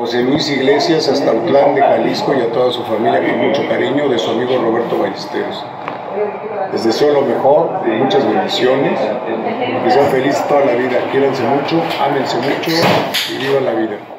José Luis Iglesias, hasta Autlán de Jalisco, y a toda su familia con mucho cariño, de su amigo Roberto Ballesteros. Les deseo lo mejor, muchas bendiciones, que sean felices toda la vida, quiéranse mucho, ámense mucho y vivan la vida.